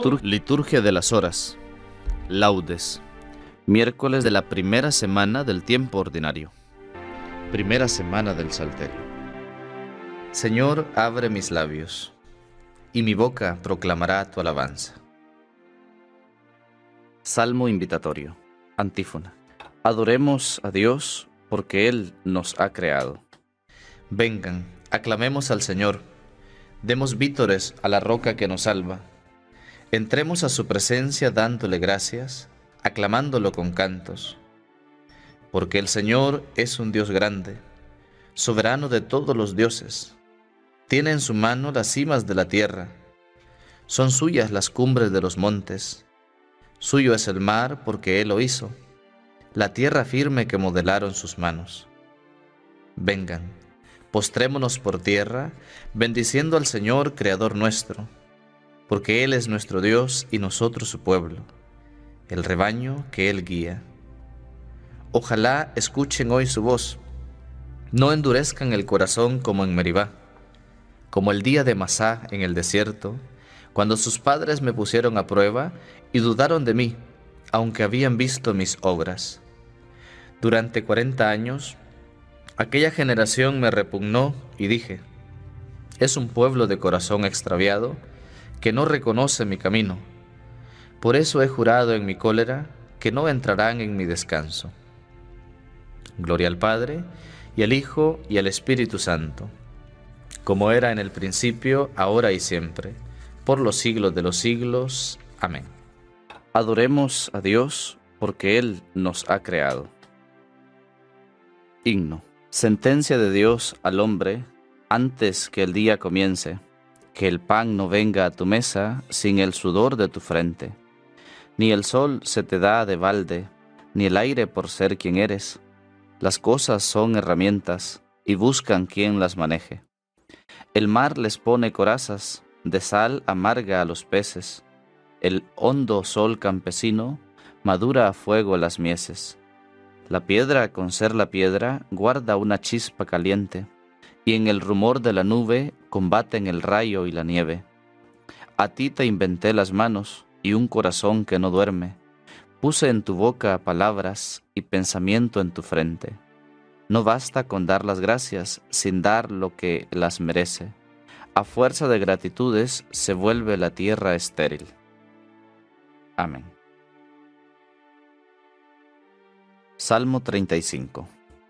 Liturgia de las Horas. Laudes. Miércoles de la primera semana del tiempo ordinario. Primera semana del Salterio. Señor, abre mis labios, y mi boca proclamará tu alabanza. Salmo invitatorio. Antífona. Adoremos a Dios porque Él nos ha creado. Vengan, aclamemos al Señor, demos vítores a la roca que nos salva. Entremos a su presencia dándole gracias, aclamándolo con cantos. Porque el Señor es un Dios grande, soberano de todos los dioses. Tiene en su mano las cimas de la tierra. Son suyas las cumbres de los montes. Suyo es el mar porque Él lo hizo, la tierra firme que modelaron sus manos. Vengan, postrémonos por tierra, bendiciendo al Señor, Creador nuestro, porque Él es nuestro Dios y nosotros su pueblo, el rebaño que Él guía. Ojalá escuchen hoy su voz, no endurezcan el corazón como en Meribá, como el día de Masá en el desierto, cuando sus padres me pusieron a prueba y dudaron de mí, aunque habían visto mis obras. Durante 40 años, aquella generación me repugnó y dije, es un pueblo de corazón extraviado que no reconoce mi camino. Por eso he jurado en mi cólera que no entrarán en mi descanso. Gloria al Padre, y al Hijo, y al Espíritu Santo, como era en el principio, ahora y siempre, por los siglos de los siglos. Amén. Adoremos a Dios porque Él nos ha creado. Himno. Sentencia de Dios al hombre antes que el día comience, que el pan no venga a tu mesa sin el sudor de tu frente. Ni el sol se te da de balde, ni el aire por ser quien eres. Las cosas son herramientas y buscan quien las maneje. El mar les pone corazas, de sal amarga a los peces. El hondo sol campesino madura a fuego las mieses. La piedra, con ser la piedra, guarda una chispa caliente, y en el rumor de la nube combaten el rayo y la nieve. A ti te inventé las manos y un corazón que no duerme. Puse en tu boca palabras y pensamiento en tu frente. No basta con dar las gracias sin dar lo que las merece. A fuerza de gratitudes se vuelve la tierra estéril. Amén. Salmo 35.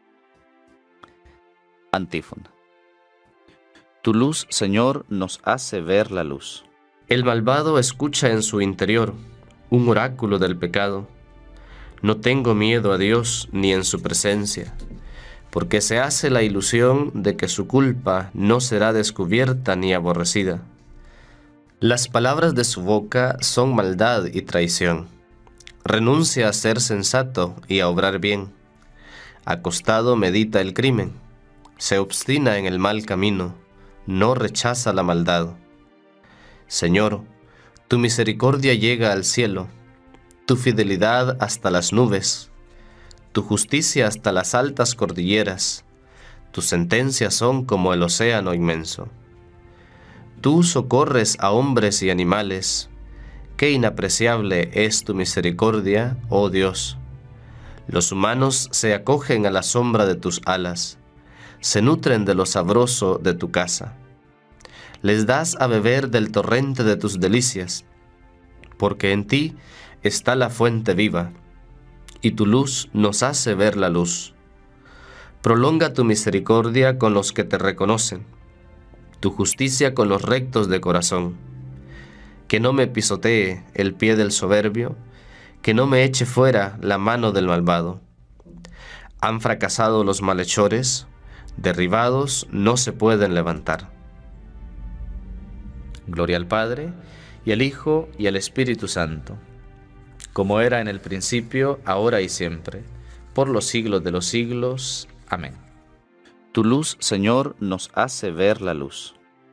Antífona. Tu luz, Señor, nos hace ver la luz. El malvado escucha en su interior un oráculo del pecado. No tengo miedo a Dios ni en su presencia, porque se hace la ilusión de que su culpa no será descubierta ni aborrecida. Las palabras de su boca son maldad y traición. Renuncia a ser sensato y a obrar bien. Acostado medita el crimen. Se obstina en el mal camino. No rechaza la maldad. Señor, tu misericordia llega al cielo, tu fidelidad hasta las nubes, tu justicia hasta las altas cordilleras, tus sentencias son como el océano inmenso. Tú socorres a hombres y animales. Qué inapreciable es tu misericordia, oh Dios. Los humanos se acogen a la sombra de tus alas, se nutren de lo sabroso de tu casa. Les das a beber del torrente de tus delicias, porque en ti está la fuente viva, y tu luz nos hace ver la luz. Prolonga tu misericordia con los que te reconocen, tu justicia con los rectos de corazón. Que no me pisotee el pie del soberbio, que no me eche fuera la mano del malvado. Han fracasado los malhechores, derribados no se pueden levantar. Gloria al Padre, y al Hijo, y al Espíritu Santo, como era en el principio, ahora y siempre, por los siglos de los siglos. Amén. Tu luz, Señor, nos hace ver la luz.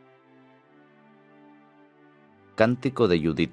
Cántico de Judith.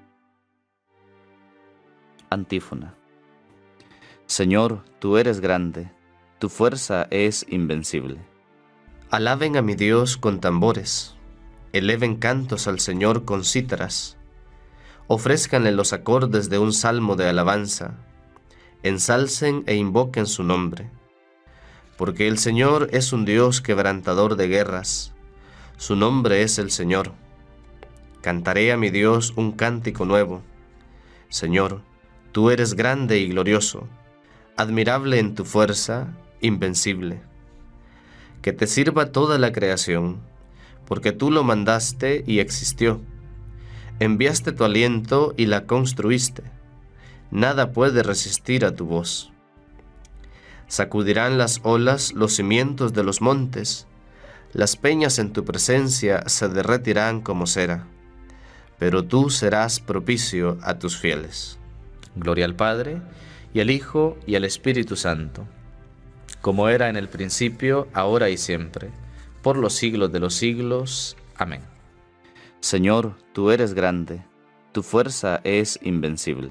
Antífona. Señor, tú eres grande, tu fuerza es invencible. Alaben a mi Dios con tambores, eleven cantos al Señor con cítaras. Ofrézcanle los acordes de un salmo de alabanza, ensalcen e invoquen su nombre. Porque el Señor es un Dios quebrantador de guerras, su nombre es el Señor. Cantaré a mi Dios un cántico nuevo. Señor, tú eres grande y glorioso, admirable en tu fuerza, invencible. Que te sirva toda la creación, porque tú lo mandaste y existió. Enviaste tu aliento y la construiste. Nada puede resistir a tu voz. Sacudirán las olas los cimientos de los montes, las peñas en tu presencia se derretirán como cera, pero tú serás propicio a tus fieles. Gloria al Padre, y al Hijo, y al Espíritu Santo, como era en el principio, ahora y siempre, por los siglos de los siglos. Amén. Señor, tú eres grande, tu fuerza es invencible.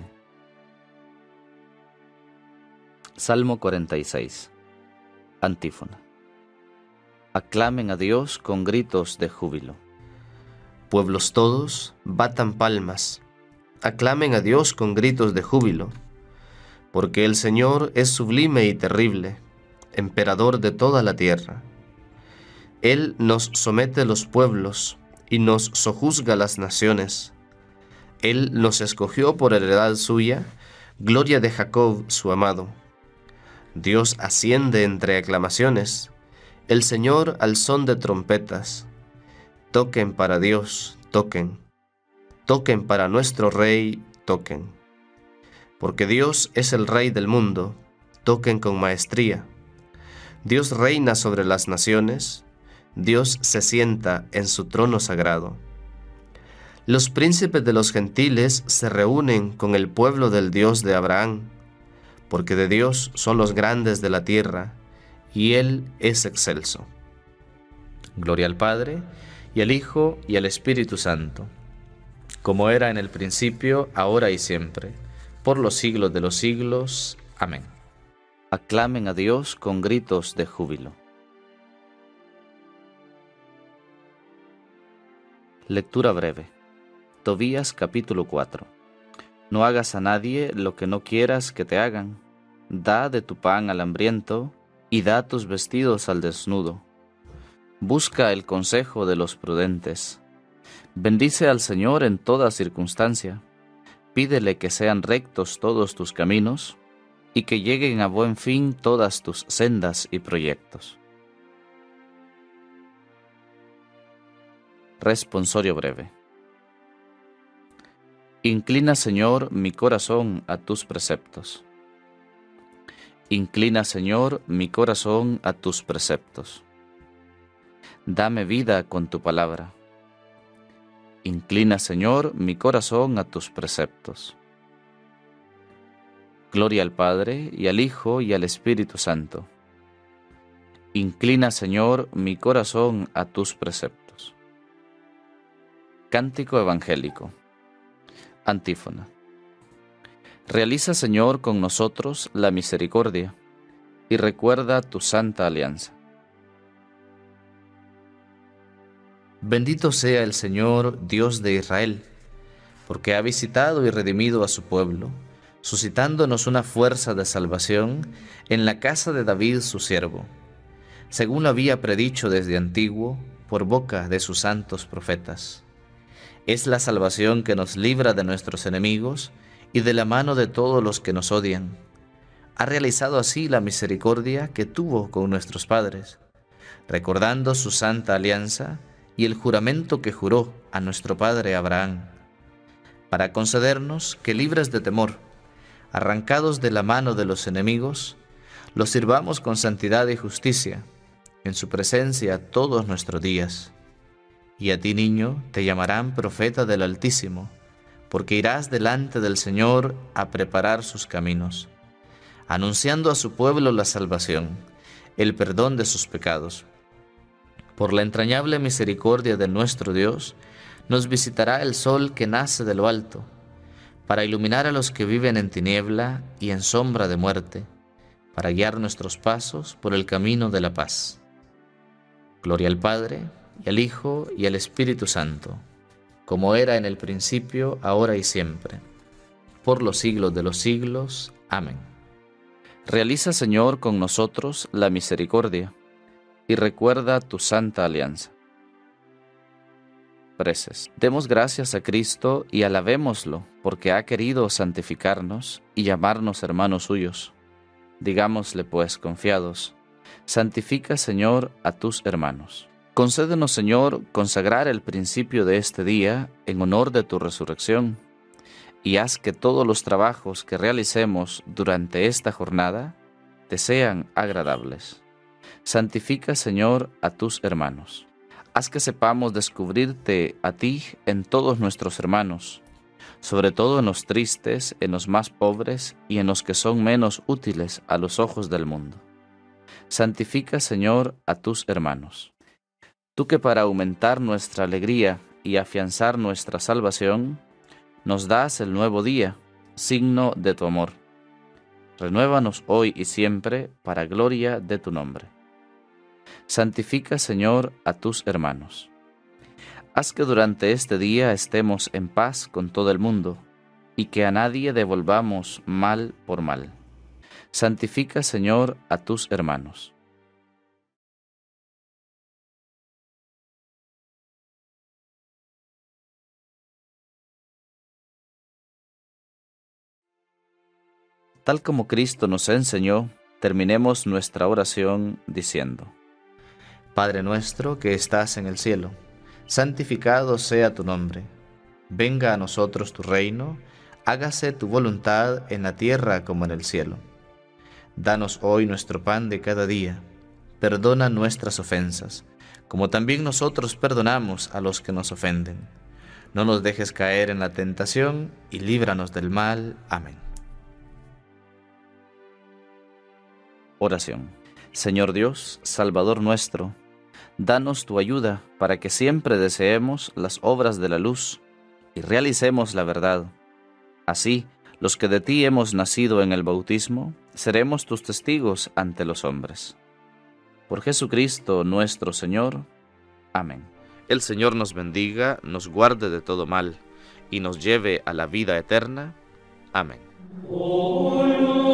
Salmo 46. Antífona. Aclamen a Dios con gritos de júbilo. Pueblos todos, batan palmas, aclamen a Dios con gritos de júbilo, porque el Señor es sublime y terrible, emperador de toda la tierra. Él nos somete los pueblos y nos sojuzga las naciones. Él nos escogió por heredad suya, gloria de Jacob su amado. Dios asciende entre aclamaciones, el Señor al son de trompetas. Toquen para Dios, toquen. Toquen para nuestro Rey, toquen. Porque Dios es el Rey del mundo, toquen con maestría. Dios reina sobre las naciones, Dios se sienta en su trono sagrado. Los príncipes de los gentiles se reúnen con el pueblo del Dios de Abraham, porque de Dios son los grandes de la tierra, y Él es excelso. Gloria al Padre, y al Hijo, y al Espíritu Santo, como era en el principio, ahora y siempre, por los siglos de los siglos. Amén. Aclamen a Dios con gritos de júbilo. Lectura breve. Tobías capítulo 4. No hagas a nadie lo que no quieras que te hagan. Da de tu pan al hambriento, y da tus vestidos al desnudo. Busca el consejo de los prudentes. Bendice al Señor en toda circunstancia. Pídele que sean rectos todos tus caminos, y que lleguen a buen fin todas tus sendas y proyectos. Responsorio breve. Inclina, Señor, mi corazón a tus preceptos. Inclina, Señor, mi corazón a tus preceptos. Dame vida con tu palabra. Inclina, Señor, mi corazón a tus preceptos. Gloria al Padre, y al Hijo, y al Espíritu Santo. Inclina, Señor, mi corazón a tus preceptos. Cántico evangélico. Antífona. Realiza, Señor, con nosotros la misericordia, y recuerda tu santa alianza. Bendito sea el Señor, Dios de Israel, porque ha visitado y redimido a su pueblo, suscitándonos una fuerza de salvación en la casa de David su siervo, según lo había predicho desde antiguo por boca de sus santos profetas. Es la salvación que nos libra de nuestros enemigos y de la mano de todos los que nos odian. Ha realizado así la misericordia que tuvo con nuestros padres, recordando su santa alianza y el juramento que juró a nuestro padre Abraham, para concedernos que, libres de temor, arrancados de la mano de los enemigos, los sirvamos con santidad y justicia, en su presencia todos nuestros días. Y a ti, niño, te llamarán profeta del Altísimo, porque irás delante del Señor a preparar sus caminos, anunciando a su pueblo la salvación, el perdón de sus pecados. Por la entrañable misericordia de nuestro Dios, nos visitará el sol que nace de lo alto, para iluminar a los que viven en tiniebla y en sombra de muerte, para guiar nuestros pasos por el camino de la paz. Gloria al Padre, y al Hijo, y al Espíritu Santo, como era en el principio, ahora y siempre, por los siglos de los siglos. Amén. Realiza, Señor, con nosotros la misericordia, y recuerda tu santa alianza. Preces. Demos gracias a Cristo y alabémoslo, porque ha querido santificarnos y llamarnos hermanos suyos. Digámosle pues confiados: santifica, Señor, a tus hermanos. Concédenos, Señor, consagrar el principio de este día en honor de tu resurrección, y haz que todos los trabajos que realicemos durante esta jornada te sean agradables. Santifica, Señor, a tus hermanos. Haz que sepamos descubrirte a ti en todos nuestros hermanos, sobre todo en los tristes, en los más pobres y en los que son menos útiles a los ojos del mundo. Santifica, Señor, a tus hermanos. Tú que para aumentar nuestra alegría y afianzar nuestra salvación, nos das el nuevo día, signo de tu amor. Renuévanos hoy y siempre para gloria de tu nombre. Santifica, Señor, a tus hermanos. Haz que durante este día estemos en paz con todo el mundo y que a nadie devolvamos mal por mal. Santifica, Señor, a tus hermanos. Tal como Cristo nos enseñó, terminemos nuestra oración diciendo: Padre nuestro que estás en el cielo, santificado sea tu nombre. Venga a nosotros tu reino, hágase tu voluntad en la tierra como en el cielo. Danos hoy nuestro pan de cada día. Perdona nuestras ofensas, como también nosotros perdonamos a los que nos ofenden. No nos dejes caer en la tentación y líbranos del mal. Amén. Oración. Señor Dios, Salvador nuestro, danos tu ayuda para que siempre deseemos las obras de la luz y realicemos la verdad. Así, los que de ti hemos nacido en el bautismo, seremos tus testigos ante los hombres. Por Jesucristo nuestro Señor. Amén. El Señor nos bendiga, nos guarde de todo mal y nos lleve a la vida eterna. Amén.